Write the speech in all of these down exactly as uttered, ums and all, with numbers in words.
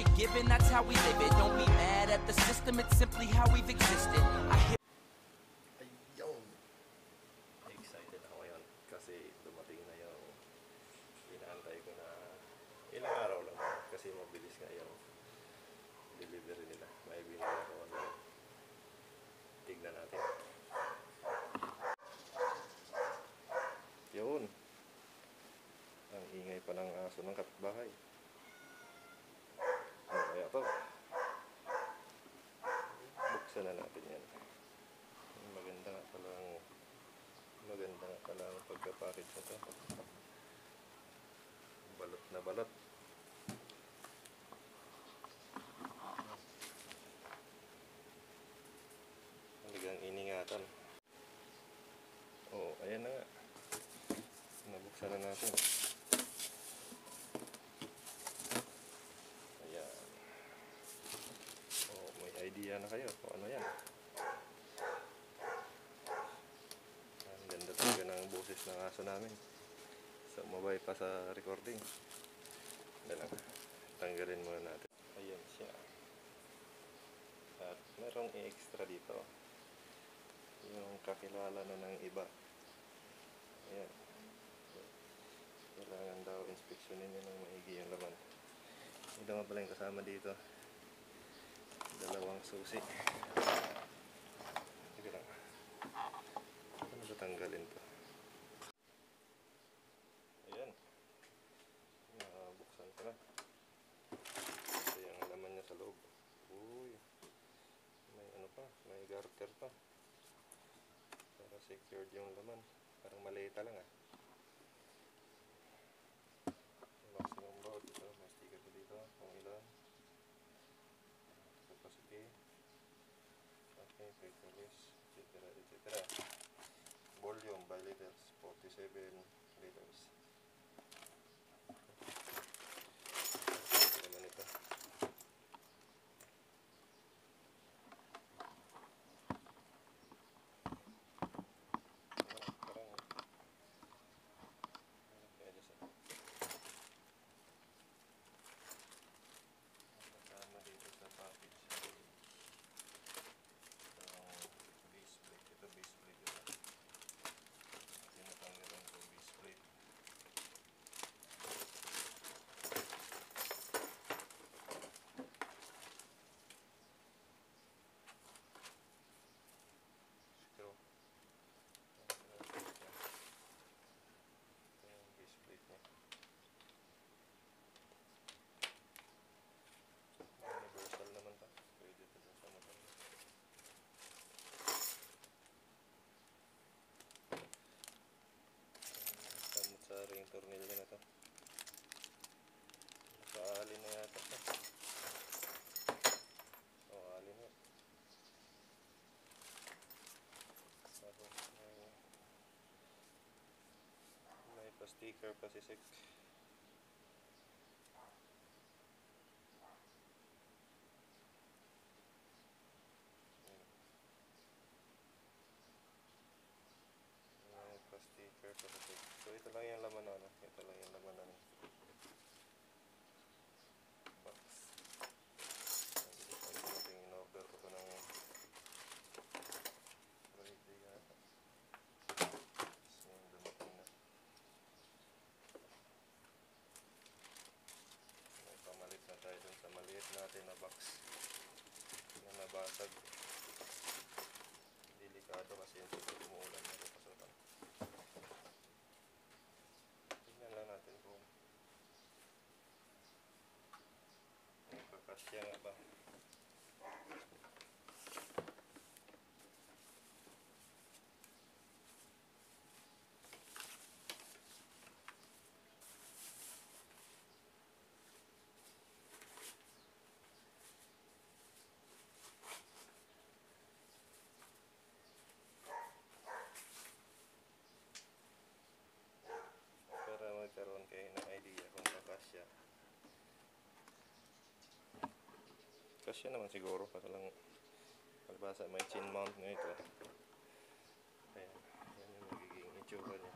you're given, that's how we live it. Don't be mad at the system, it's simply how we've existed. I hear Ayun! Excited ako ngayon kasi dumating na yung inaantay ko na ilang araw lang kasi mabilis nga yung delivery nila. May binili ako online. Tignan natin. Yun! Ang ingay pa ng aso ng kapitbahay. Ano kaya to? Buksan na natin yan. Maganda nga palang maganda nga palang pagka-package na to. Balot na balot. Talagang iningatan. Oo, ayan na nga. Nabuksan na natin. Ayan. Oo, may idea na kayo kung ano yan. Ang ganda talaga ng boses ng aso namin. So, mabay pa sa recording. Dala, tanggalin muna natin. Ayan siya. At merong i-extra dito. Yung kakilala na ng iba. Ayan. Kailangan daw inspeksyonin nyo ng maigi yung laman. Ito nga pala yung kasama dito. Dalawang susi. Sige lang. Ano ba tanggalin to? Ayan. Nabuksan ko na. Ito yung laman niya sa loob. Uy. May ano pa. May garter pa. Para secured yung laman. Parang malita lang ah. Maximum load. Ito. May sticker ko dito. Kung ilan. Capacity. Okay. Paperless. Etc. Etc. Volume by liters. forty-seven liters. Ito naman ito. Sa ring tornilyo na to. Sa alin na yata ito. O, alin na. Tapos may may pa-sticker pa si Sek. Sticker pa sa. So ito lang yung laman na ano. Ito lang yung laman na ano. Box. Nabilis lang natin in-order ko ng Friday yata. So yung dumating na. May pamalit na tayo dun sa maliit natin na box na nabasag. Delikado kasi yung super umuulan na rin pasokan. Tingnan lang natin kung magkakasya nga ba. Magkaroon kayo ng idea kung kakasya. Kasya naman siguro kasi lang pagbasa may chin mount na ito. Ayan, yan yung magiging itsura niya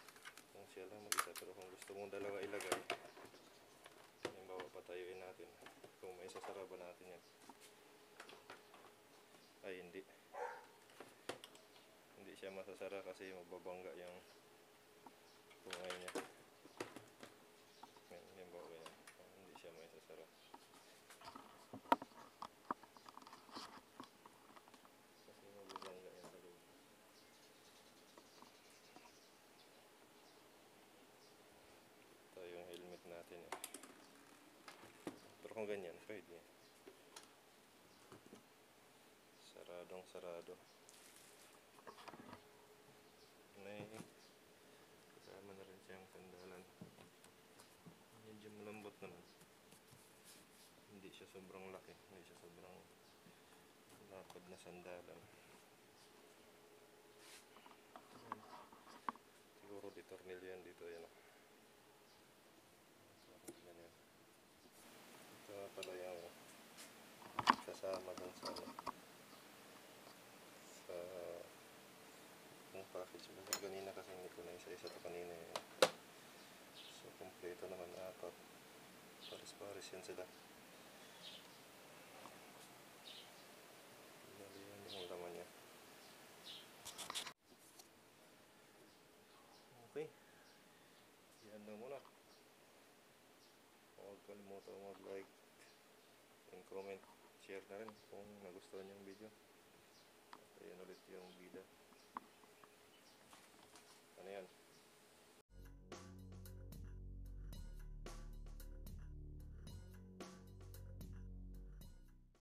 kung siya lang mag-isa. Pero kung gusto mong dalawa ilagay, yung bawa patayuin natin. masasara ba natin yan? Ay hindi. Hindi siya masasara kasi mababangga yung bungay niya. Yan yung bago yan. Hindi siya masasara. Kasi mababangga yan sa loob. Ito yung helmet natin eh. Pero kung ganyan, pwede. Saradong sarado. May kasama na rin siyang sandalan. Medyo malambot naman. Hindi siya sobrang laki. Hindi siya sobrang lapad na sandalan. Siguro di tornilyo yan dito. Yan. Ganyan. Ito pala yung kasama dun sa sa yung package mo. Ganina kasi hindi ko na isa-isa ito kanina eh. So kompleto naman apat. Paris-paris yan sila. Bali yan yung laman niya. Okay. Yan na muna. Huwag kalimutan mag-like and comment. Share na rin kung nagustuhan yung video.